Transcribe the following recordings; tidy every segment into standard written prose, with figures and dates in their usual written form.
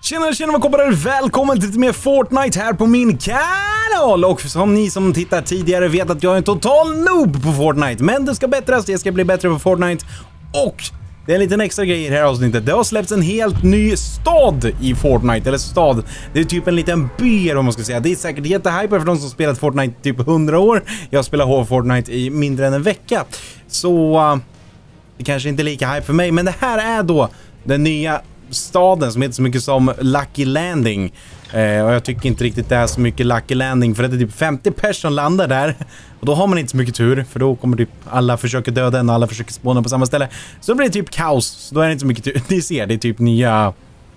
Tjena vad kommer välkommen till lite mer Fortnite här på min kanal. Och som ni som tittar tidigare vet att jag är en total noob på Fortnite. Men det ska bättras, jag ska bli bättre på Fortnite. Och det är en liten extra grej i det här avsnittet. Det har släppts en helt ny stad i Fortnite. Eller stad, det är typ en liten by om man ska säga. Det är säkert jättehyper för de som spelat Fortnite typ 100 år. Jag spelar Fortnite i mindre än en vecka. Så det kanske inte är lika hype för mig. Men det här är då den nya staden som heter så mycket som Lucky Landing. Och jag tycker inte riktigt det är så mycket Lucky Landing, för det är typ 50 personer som landar där. Och då har man inte så mycket tur, för då kommer typ alla försöka döda en och alla försöker spåna på samma ställe. Så då blir det typ kaos, så då är det inte så mycket tur. Ni ser, det är typ nya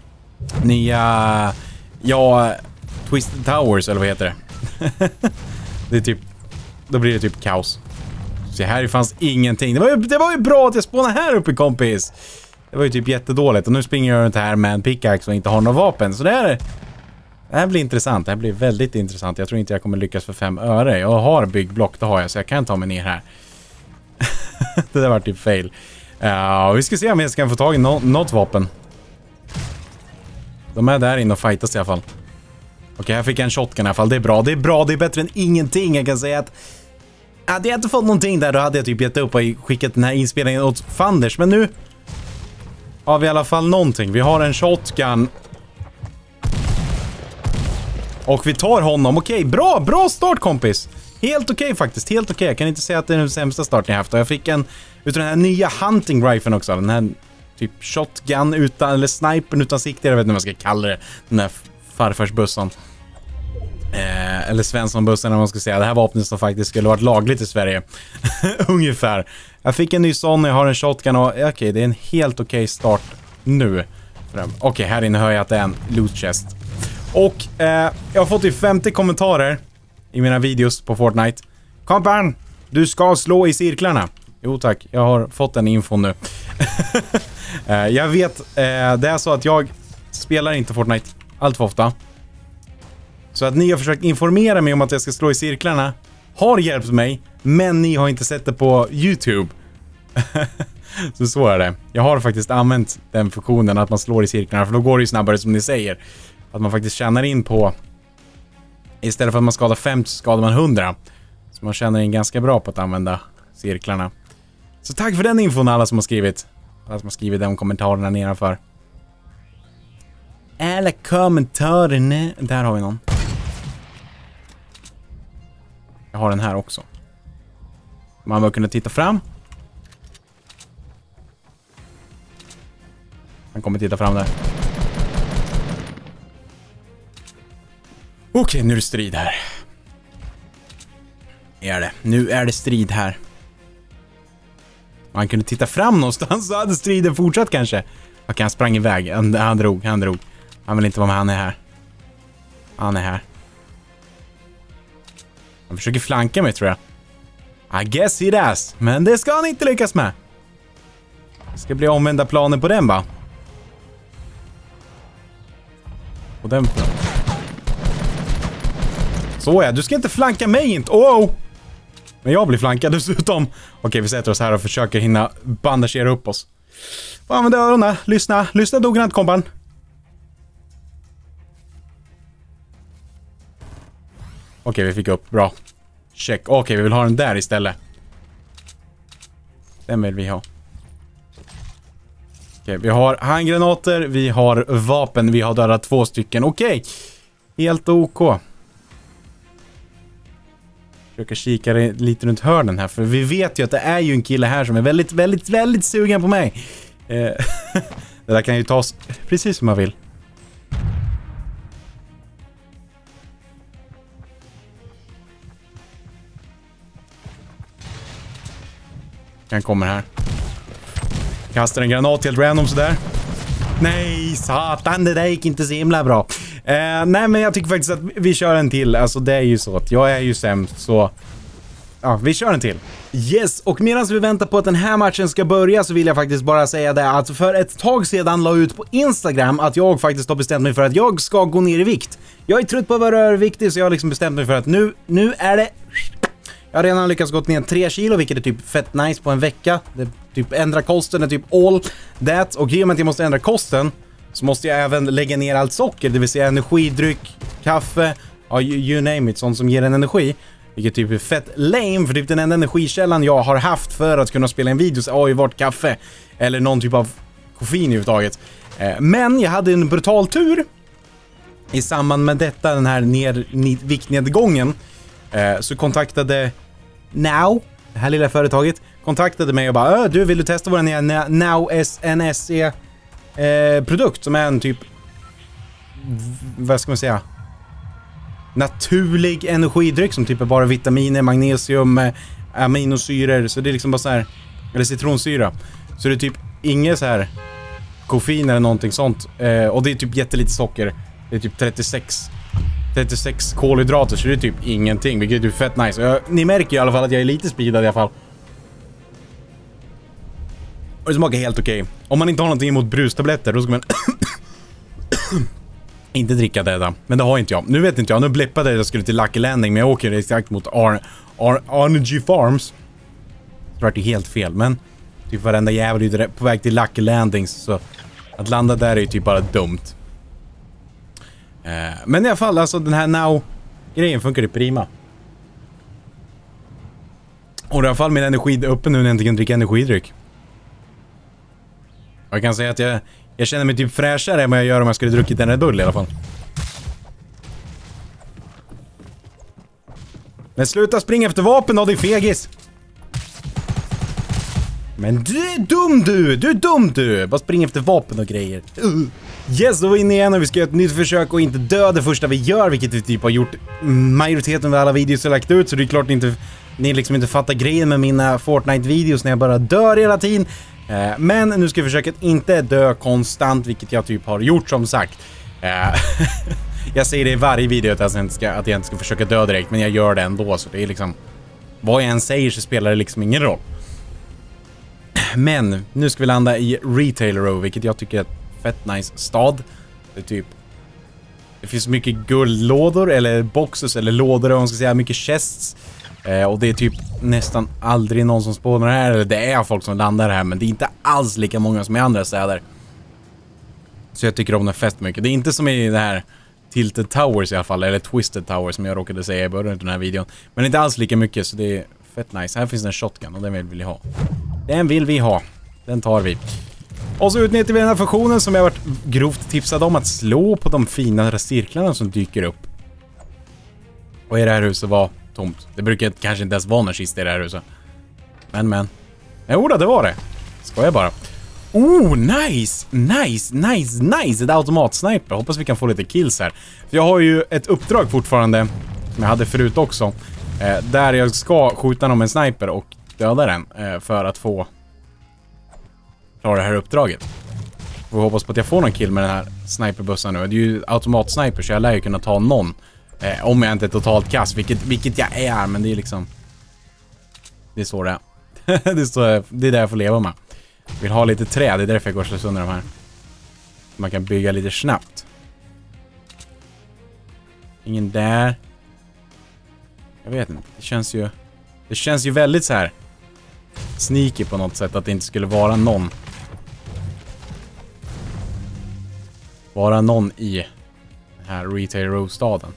Twisted Towers, eller vad heter det? Det är typ, då blir det typ kaos. Så här fanns ingenting. Det var ju bra att jag spånade här uppe, kompis. Det var ju typ jättedåligt. Och nu springer jag runt här med en pickaxe och inte har några vapen. Så det här blir intressant. Det här blir väldigt intressant. Jag tror inte jag kommer lyckas för 5 öre. Jag har byggblock, det har jag. Så jag kan ta mig ner här. Det där var typ fail. Vi ska se om jag ska få tag i något vapen. De är där inne och fightas i alla fall. Okej, här fick jag en shotgun i alla fall. Det är bra. Det är bra. Det är bättre än ingenting. Jag kan säga att hade jag inte fått någonting där, då hade jag typ gett upp och skickat den här inspelningen åt Fanders. Men nu har vi i alla fall någonting. Vi har en shotgun. Och vi tar honom. Okej, bra start, kompis. Helt okej faktiskt, helt okej. Jag kan inte säga att det är den sämsta starten jag haft. Och jag fick en utav den här nya hunting riflen också. Den här typ shotgun utan, eller snipern utan sikte. Jag vet inte vad jag ska kalla det. Den här farfarsbussan. Eller Svenssonbussen, om man ska säga. Det här vapnet som faktiskt skulle varit lagligt i Sverige. Ungefär. Jag fick en ny sån, jag har en shotgun och okej, det är en helt okej start nu. Okej, här inne hör jag att det är en loot chest. Och jag har fått ju 50 kommentarer i mina videos på Fortnite. Kompan, du ska slå i cirklarna. Jo tack, jag har fått den info nu. Jag vet, det är så att jag spelar inte Fortnite allt för ofta. Så att ni har försökt informera mig om att jag ska slå i cirklarna har hjälpt mig, men ni har inte sett det på YouTube. Så är det. Jag har faktiskt använt den funktionen att man slår i cirklarna, för då går det ju snabbare som ni säger. Att man faktiskt tjänar in på, istället för att man skadar 50 så skadar man 100. Så man tjänar in ganska bra på att använda cirklarna. Så tack för den infon alla som har skrivit. Alla som har skrivit de kommentarerna nedanför. Alla kommentarerna. Där har vi någon. Jag har den här också. Man bör kunna titta fram. Han kommer titta fram där. Okej, nu är det strid här. Nu är det strid här. Man kunde titta fram någonstans så hade striden fortsatt kanske. Okej, han sprang iväg. Han drog. Han vill inte vara med, han är här. Han är här. Han försöker flanka mig, tror jag. I guess he does. Men det ska han inte lyckas med. Det ska bli omvända planer på den, va? Och den. Så ja, du ska inte flanka mig inte. Oh! Men jag blir flankad dessutom. Okej, vi sätter oss här och försöker hinna bandagera upp oss. Använd öronen. Lyssna noggrant, kompan. Okej, vi fick upp. Bra. Check. Okej, vi vill ha den där istället. Den vill vi ha. Okej, vi har handgranater. Vi har vapen. Vi har dödat 2 stycken. Okej. Helt OK. Försöker kika lite runt hörnen här. För vi vet ju att det är ju en kille här som är väldigt sugen på mig. Det där kan ju tas precis som man vill. Han kommer här. Kastar en granat helt random sådär. Nej, satan, det där gick inte så himla bra. Nej, men jag tycker faktiskt att vi kör en till. Alltså det är ju så att jag är ju sämst, så ja, vi kör en till. Yes, och medan vi väntar på att den här matchen ska börja så vill jag faktiskt bara säga det att för ett tag sedan la ut på Instagram att jag faktiskt har bestämt mig för att jag ska gå ner i vikt. Jag är trött på att vara överviktig, så jag har liksom bestämt mig för att nu är det. Jag har redan lyckats gått ner 3 kilo, vilket är typ fett nice på en vecka. Det typ ändra kosten är typ all that. Och i och med att jag måste ändra kosten så måste jag även lägga ner allt socker, det vill säga energidryck, kaffe, ja, you name it, sånt som ger en energi. Vilket typ är fett lame, för typ den enda energikällan jag har haft för att kunna spela en video så har ju varit kaffe eller någon typ av koffein överhuvudtaget. Men jag hade en brutal tur i samband med detta, den här viktnedgången, så kontaktade Now, det här lilla företaget, kontaktade mig och bara du, vill du testa vår nya Now NSE produkt som är en typ, vad ska man säga, naturlig energidryck som typ är bara vitaminer, magnesium, aminosyror, så det är liksom bara så här, eller citronsyra, så det är typ inget så här koffein eller någonting sånt, och det är typ jättelite socker, det är typ 36 kolhydrater, så det är typ ingenting, vilket är typ fett nice. Ni märker i alla fall att jag är lite speedad i alla fall. Och det smakar helt okej. Om man inte har någonting emot brustabletter, då ska man inte dricka det. Men det har inte jag. Nu vet inte jag, nu blippade jag skulle till Lucky Landing, men jag åker exakt mot Energy Farms. Så det är helt fel, men typ varenda jävel är på väg till Lucky Landing, så att landa där är ju typ bara dumt. Men i alla fall, alltså den här Now-grejen funkar ju prima. Och i alla fall min energi är uppe nu när jag inte kan dricka energidryck. Jag kan säga att jag känner mig typ fräschare än vad jag gör om jag skulle druckit en Red Bull i alla fall. Men sluta springa efter vapen då, din fegis! Men du är dum du! Du är dum du! Bara springa efter vapen och grejer. Yes, då är vi inne igen och vi ska göra ett nytt försök och inte dö det första vi gör, vilket vi typ har gjort majoriteten av alla videos jag lagt ut, så det är klart ni liksom inte fattar grejen med mina Fortnite-videos när jag bara dör hela tiden. Men nu ska jag försöka att inte dö konstant, vilket jag typ har gjort som sagt. Jag säger det i varje video att jag inte ska försöka dö direkt, men jag gör det ändå, så det är liksom, vad jag än säger så spelar det liksom ingen roll. Men nu ska vi landa i Retail Row, vilket jag tycker är ett fett nice stad. Det är typ, det finns mycket guldlådor eller boxes eller lådor, om man ska säga, mycket chests. Och det är typ nästan aldrig någon som spånar här, eller det är folk som landar här, men det är inte alls lika många som i andra städer. Så jag tycker om den fett mycket. Det är inte som i det här Tilted Towers i alla fall, eller Twisted Towers som jag råkade säga i början av den här videon. Men inte alls lika mycket, så det är fett nice. Här finns det en shotgun och den vill vi ha. Den vill vi ha. Den tar vi. Och så utnyttjar vi den här funktionen som jag har varit grovt tipsad om, att slå på de fina cirklarna som dyker upp. Och i det här huset var tomt. Det brukar kanske inte ens vara någon kista i det här huset. Men. Jo då, det var det. Ska jag bara. Oh, nice. Ett automatsniper. Hoppas vi kan få lite kills här. För jag har ju ett uppdrag fortfarande, som jag hade förut också. Där jag ska skjuta någon med en sniper och döda den. För att få klara det här uppdraget. Och hoppas på att jag får någon kill med den här sniperbussan nu. Det är ju automatsniper, så jag lär ju kunna ta någon. Om jag inte är totalt kass, vilket jag är, men det är liksom, det är så det är. Det är det jag får leva med. Jag vill ha lite trä, det är därför jag går så sönder de här. Man kan bygga lite snabbt. Ingen där. Jag vet inte, det känns ju väldigt så här sneaky på något sätt, att det inte skulle vara någon i den här Retail Row-staden.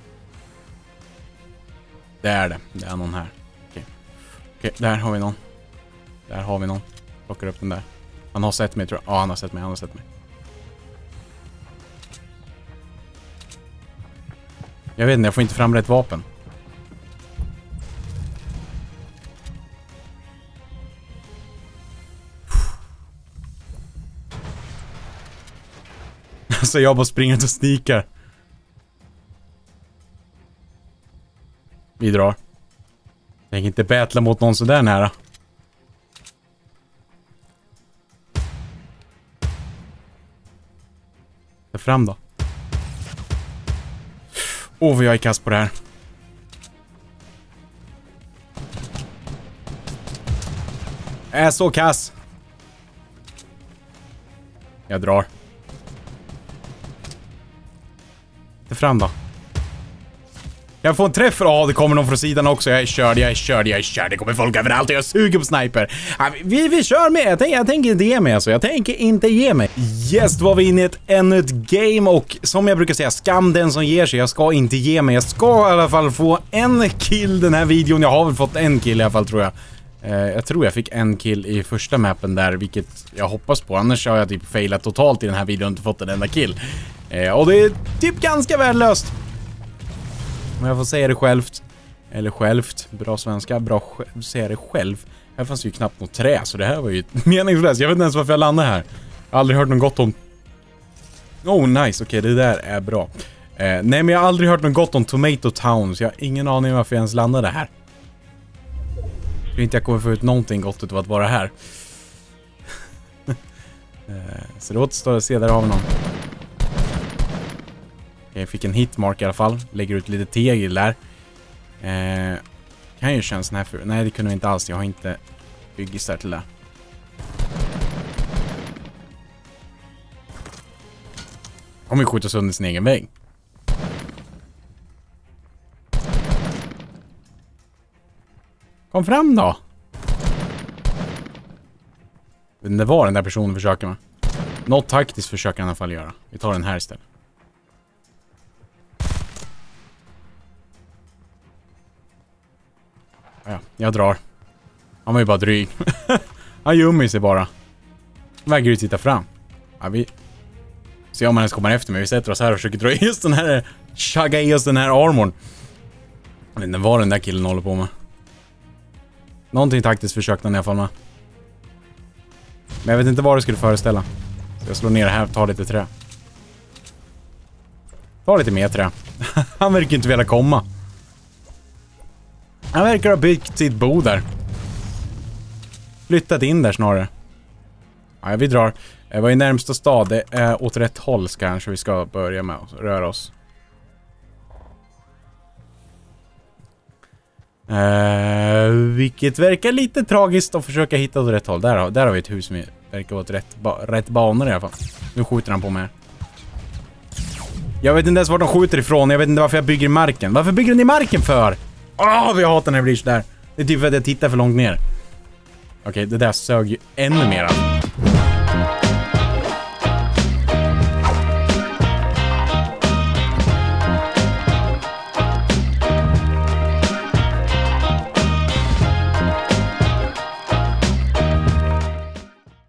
Det är någon här. Okej, där har vi någon. Plockar upp den där. Han har sett mig, tror jag. Ja, han har sett mig. Jag vet inte, jag får inte fram rätt vapen. Så jag bara springer och sneakar. Vi drar. Jag kan inte battla mot någon så där nära. Ta fram då. Vad jag är kass på det här. Jag är så kass. Jag drar. Ta fram då. Jag får en träff. Det kommer någon från sidan också. Jag är körd. Det kommer folk överallt och jag suger på sniper. Vi kör med. Jag tänker inte ge mig alltså. Yes, då var vi inne i ännu ett game och som jag brukar säga, skam den som ger sig. Jag ska inte ge mig. Jag ska i alla fall få en kill den här videon. Jag har väl fått en kill i alla fall tror jag. Jag tror jag fick en kill i första mappen där, vilket jag hoppas på. Annars har jag typ failat totalt i den här videon och inte fått en enda kill. Och det är typ ganska värdelöst. Om jag får säga det självt. Eller självt. Bra svenska. Bra säga det själv. Här fanns ju knappt något trä. Så det här var ju meningslöst. Jag vet inte ens varför jag landade här. Jag har aldrig hört något gott om... Oh nice. Okej, det där är bra. Nej men jag har aldrig hört något gott om Tomato Town. Så jag har ingen aning varför jag ens landade här. Jag tror inte jag kommer få ut någonting gott utav att vara här. Så det återstår att se. Där har vi någon. Jag fick en hitmark i alla fall. Lägger ut lite tegel där. Kan ju kännas sån här för... Nej, det kunde vi inte alls. Jag har inte byggisar till det. Kommer ju skjuta sönder sin egen vägg. Kom fram då. Det var den där personen försöker med. Något taktiskt försöker han i alla fall göra. Vi tar den här istället. Ja, jag drar. Han var ju bara dryg. Han gömmer sig bara. Han vägrar ju titta fram. Ja, vi ser om han ens kommer efter mig. Vi sätter oss här och försöker dra just den här... Chagga i oss den här armorn. Jag vet inte vad den där killen håller på med. Någonting taktiskt försökte han i alla fall med. Men jag vet inte vad det skulle föreställa. Så jag slår ner det här och tar lite trä. Ta lite mer trä. Han verkar inte vilja komma. Han verkar ha byggt sitt bo där. Flyttat in där snarare. Ja, vi drar. Vad är närmsta stad? Det är åt rätt håll kanske vi ska börja med att röra oss. Vilket verkar lite tragiskt att försöka hitta åt rätt håll. Där har vi ett hus som verkar vara rätt banor i alla fall. Nu skjuter han på mig. Jag vet inte ens var de skjuter ifrån. Jag vet inte varför jag bygger i marken. Varför bygger ni i marken för? Vi hatar när det blir så där. Det är typ för att jag tittar för långt ner. Okej, det där sög ju ännu mer.